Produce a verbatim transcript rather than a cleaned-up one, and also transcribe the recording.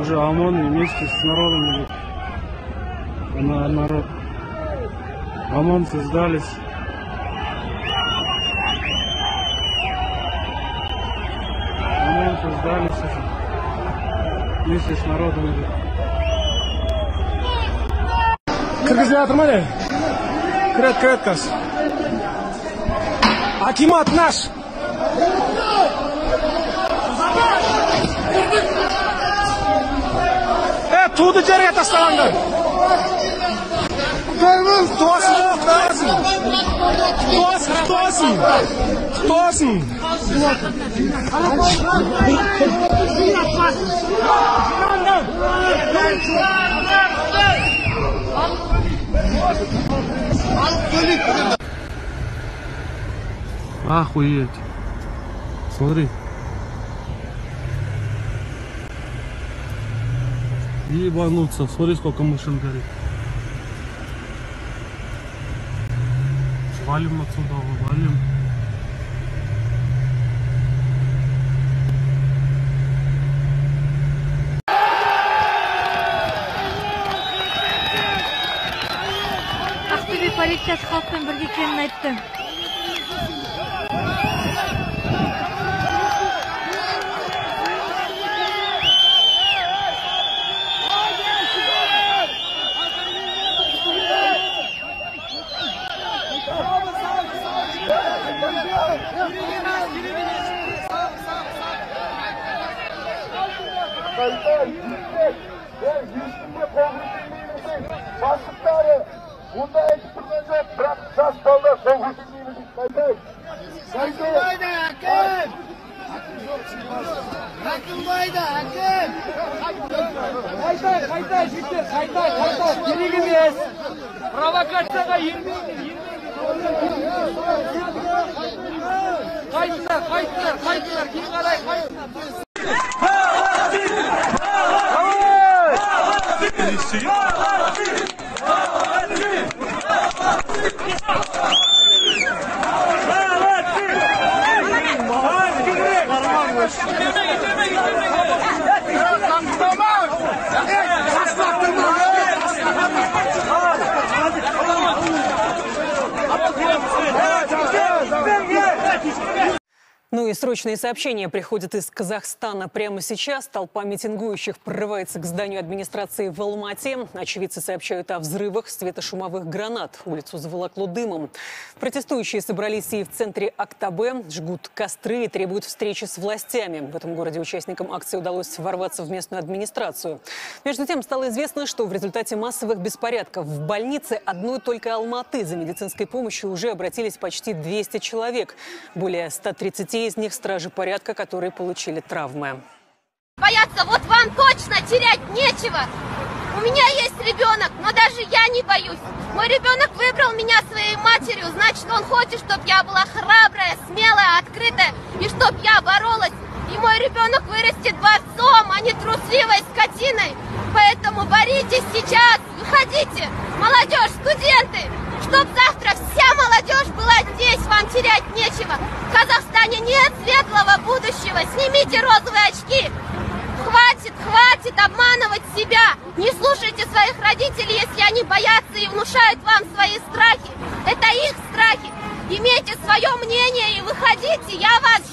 уже ОМОН вместе с народом идет. На народ. ОМОНцы сдались. ОМОНцы сдались уже. Вместе с народом идет. Кыргызия тұрмады? Крет, крет, кас. Акимат наш! Э, туды жерге тасталаңдар! Тосын, тосын! Тосын, тосын! Тосын! Охуеть. Смотри. Ебануться. Смотри, сколько машин горит. Валим отсюда, валим. Ақтөбе полициясы халықпен бірге екенін айтты. Başlıkları bunda eksik durmayacak, bırak şans kaldı, sol hükümlüğümüzü kayday. Akınbay'da hakim! Akınbay'da hakim! Kayday, kayday, bitti, kayday, kayday, yenilimiz! Provokasyada yenilimiz, Kaydılar, kaydılar, kaydılar, kim kalay, kaydılar! Ну и срочные сообщения приходят из Казахстана. Прямо сейчас толпа митингующих прорывается к зданию администрации в Алмате. Очевидцы сообщают о взрывах светошумовых гранат. Улицу заволокло дымом. Протестующие собрались и в центре Актабе, жгут костры и требуют встречи с властями. В этом городе участникам акции удалось ворваться в местную администрацию. Между тем стало известно, что в результате массовых беспорядков в больнице одной только Алматы за медицинской помощью уже обратились почти двести человек. Более ста тридцати из них стражи порядка, которые получили травмы. Бояться, вот вам точно терять нечего. У меня есть ребенок, но даже я не боюсь. Мой ребенок выбрал меня своей матерью, значит, он хочет, чтобы я была храбрая, смелая, открытая, и чтобы я боролась. И мой ребенок вырастет борцом, а не трусливой скотиной. Поэтому боритесь сейчас, выходите, молодежь, студенты, чтоб завтра вся молодежь была здесь, вам терять нечего. В Казахстане нет светлого будущего, снимите розовые очки. Хватит, хватит обманывать себя. Не слушайте своих родителей, если они боятся и внушают вам свои страхи. Это их страхи. Имейте свое мнение и выходите, я вас